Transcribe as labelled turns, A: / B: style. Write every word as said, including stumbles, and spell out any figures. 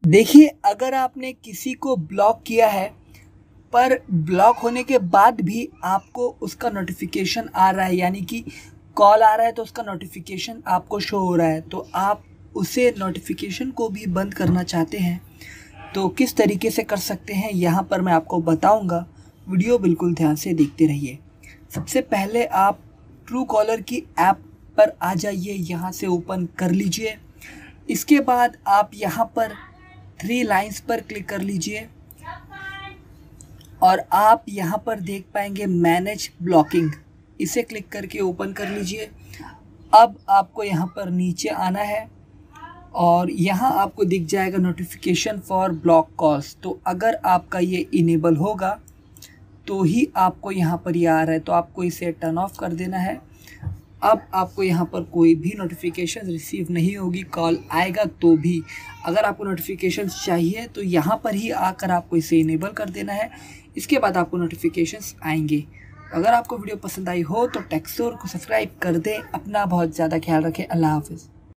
A: देखिए, अगर आपने किसी को ब्लॉक किया है पर ब्लॉक होने के बाद भी आपको उसका नोटिफिकेशन आ रहा है, यानी कि कॉल आ रहा है तो उसका नोटिफिकेशन आपको शो हो रहा है, तो आप उसे नोटिफिकेशन को भी बंद करना चाहते हैं तो किस तरीके से कर सकते हैं यहाँ पर मैं आपको बताऊँगा। वीडियो बिल्कुल ध्यान से देखते रहिए। सबसे पहले आप ट्रू कॉलर की ऐप पर आ जाइए, यहाँ से ओपन कर लीजिए। इसके बाद आप यहाँ पर थ्री लाइंस पर क्लिक कर लीजिए और आप यहाँ पर देख पाएंगे मैनेज ब्लॉकिंग, इसे क्लिक करके ओपन कर लीजिए। अब आपको यहाँ पर नीचे आना है और यहाँ आपको दिख जाएगा नोटिफिकेशन फॉर ब्लॉक कॉल्स। तो अगर आपका ये इनेबल होगा तो ही आपको यहाँ पर ये आ रहा है, तो आपको इसे टर्न ऑफ कर देना है। अब आपको यहाँ पर कोई भी नोटिफिकेशन रिसीव नहीं होगी, कॉल आएगा तो भी। अगर आपको नोटिफिकेशन चाहिए तो यहाँ पर ही आकर आपको इसे इनेबल कर देना है, इसके बाद आपको नोटिफिकेशंस आएंगे। अगर आपको वीडियो पसंद आई हो तो टेक्सोर को सब्सक्राइब कर दें। अपना बहुत ज़्यादा ख्याल रखें। अल्लाह हाफिज़।